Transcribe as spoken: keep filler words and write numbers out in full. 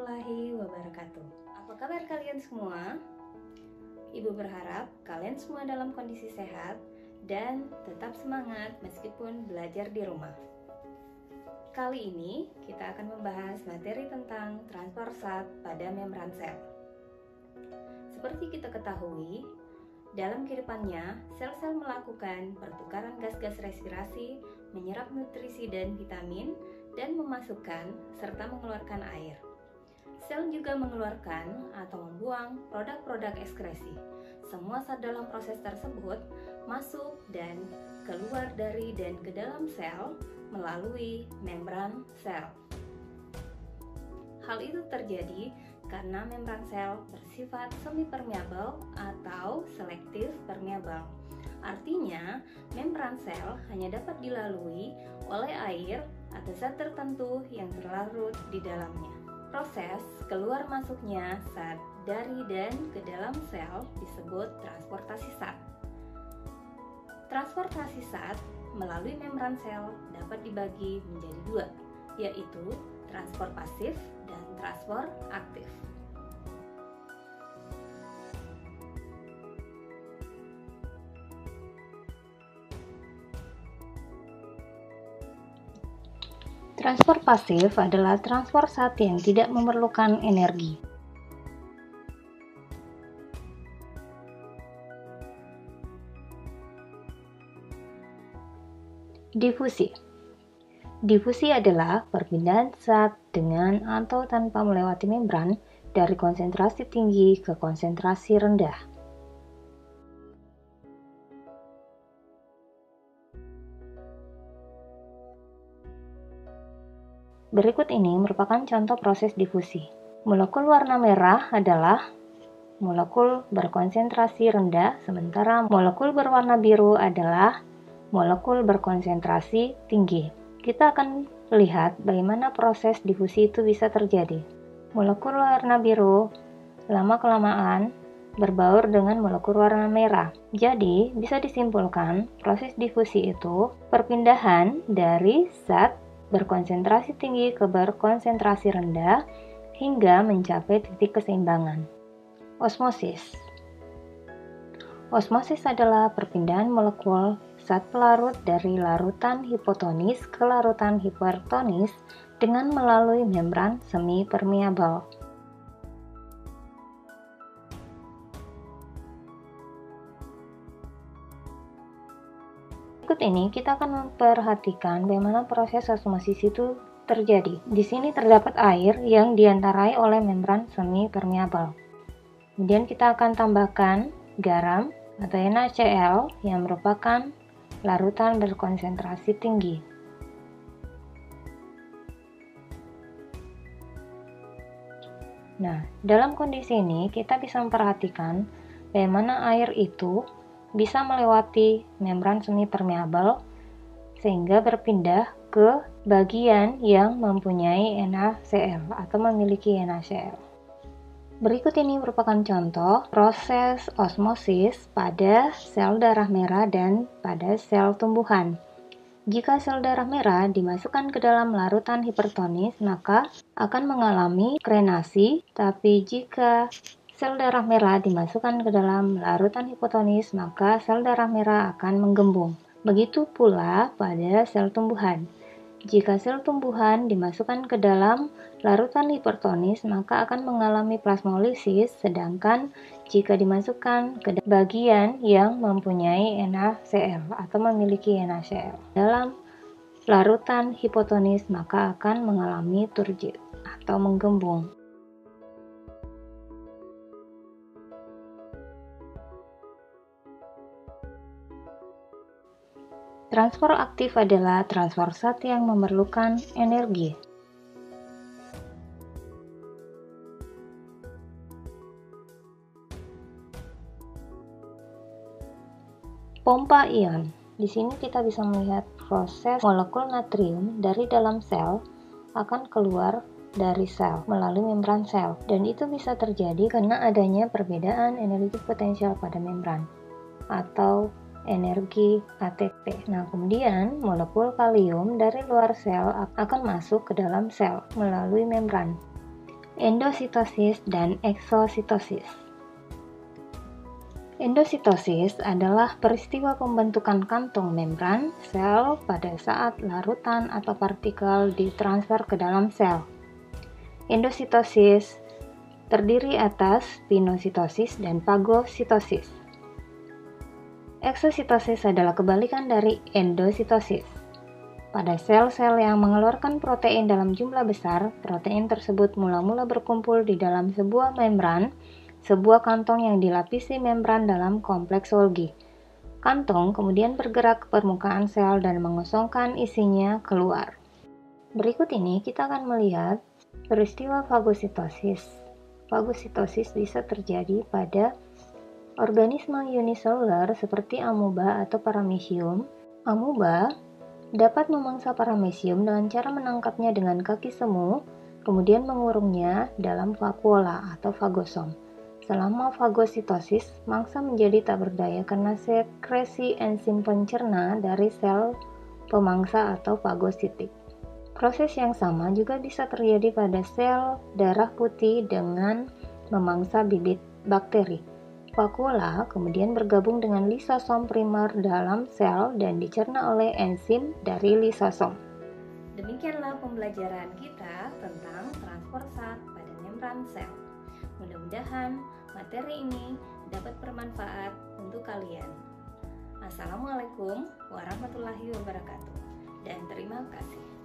warahmatullahi wabarakatuh. Apa kabar kalian semua? Ibu berharap kalian semua dalam kondisi sehat dan tetap semangat meskipun belajar di rumah. Kali ini kita akan membahas materi tentang transfer zat pada membran sel. Seperti kita ketahui, dalam kehidupannya, sel-sel melakukan pertukaran gas-gas respirasi, menyerap nutrisi dan vitamin, dan memasukkan serta mengeluarkan air. Sel juga mengeluarkan atau membuang produk-produk ekskresi. Semua zat dalam proses tersebut masuk dan keluar dari dan ke dalam sel melalui membran sel. Hal itu terjadi karena membran sel bersifat semi-permeabel atau selektif permeabel. Artinya, membran sel hanya dapat dilalui oleh air atau zat tertentu yang terlarut di dalamnya. Proses keluar masuknya zat dari dan ke dalam sel disebut transportasi zat. Transportasi zat melalui membran sel dapat dibagi menjadi dua, yaitu transport pasif dan transport aktif. Transfer pasif adalah transfer zat yang tidak memerlukan energi. Difusi. Difusi adalah perpindahan zat dengan atau tanpa melewati membran dari konsentrasi tinggi ke konsentrasi rendah. Berikut ini merupakan contoh proses difusi. Molekul warna merah adalah molekul berkonsentrasi rendah, sementara molekul berwarna biru adalah molekul berkonsentrasi tinggi. Kita akan lihat bagaimana proses difusi itu bisa terjadi. Molekul warna biru lama-kelamaan berbaur dengan molekul warna merah. Jadi, bisa disimpulkan proses difusi itu perpindahan dari zat berkonsentrasi tinggi ke berkonsentrasi rendah hingga mencapai titik keseimbangan. Osmosis. Osmosis adalah perpindahan molekul zat pelarut dari larutan hipotonis ke larutan hipertonis dengan melalui membran semi permeabel. Berikut ini kita akan memperhatikan bagaimana proses osmosis itu terjadi. Di sini terdapat air yang diantarai oleh membran semi permeabel. Kemudian kita akan tambahkan garam atau NaCl yang merupakan larutan berkonsentrasi tinggi. Nah, dalam kondisi ini kita bisa memperhatikan bagaimana air itu bisa melewati membran semi permeabel sehingga berpindah ke bagian yang mempunyai NaCl atau memiliki NaCl. Berikut ini merupakan contoh proses osmosis pada sel darah merah dan pada sel tumbuhan. Jika sel darah merah dimasukkan ke dalam larutan hipertonis, maka akan mengalami krenasi, tapi jika sel darah merah dimasukkan ke dalam larutan hipotonis, maka sel darah merah akan menggembung. Begitu pula pada sel tumbuhan. Jika sel tumbuhan dimasukkan ke dalam larutan hipertonis, maka akan mengalami plasmolisis, sedangkan jika dimasukkan ke bagian yang mempunyai NaCl atau memiliki NaCl dalam larutan hipotonis, maka akan mengalami turgid atau menggembung. Transfer aktif adalah transfer zat yang memerlukan energi. Pompa ion. Di sini kita bisa melihat proses molekul natrium dari dalam sel akan keluar dari sel melalui membran sel, dan itu bisa terjadi karena adanya perbedaan energi potensial pada membran atau energi A T P. Nah, kemudian molekul kalium dari luar sel akan masuk ke dalam sel melalui membran. endositosis dan eksositosis. Endositosis adalah peristiwa pembentukan kantung membran sel pada saat larutan atau partikel ditransfer ke dalam sel. Endositosis terdiri atas pinositosis dan fagositosis. Eksositosis adalah kebalikan dari endositosis. Pada sel-sel yang mengeluarkan protein dalam jumlah besar, protein tersebut mula-mula berkumpul di dalam sebuah membran, sebuah kantong yang dilapisi membran dalam kompleks Golgi. Kantong kemudian bergerak ke permukaan sel dan mengosongkan isinya keluar. Berikut ini kita akan melihat peristiwa fagositosis. Fagositosis bisa terjadi pada organisme uniselular seperti amoeba atau paramecium. Amoeba dapat memangsa paramecium dengan cara menangkapnya dengan kaki semu, kemudian mengurungnya dalam vakuola atau fagosom. Selama fagositosis, mangsa menjadi tak berdaya karena sekresi enzim pencerna dari sel pemangsa atau fagositik. Proses yang sama juga bisa terjadi pada sel darah putih dengan memangsa bibit bakteri. Vakuola kemudian bergabung dengan lisosom primer dalam sel dan dicerna oleh enzim dari lisosom. Demikianlah pembelajaran kita tentang transport zat pada membran sel. Mudah-mudahan materi ini dapat bermanfaat untuk kalian. Assalamualaikum warahmatullahi wabarakatuh dan terima kasih.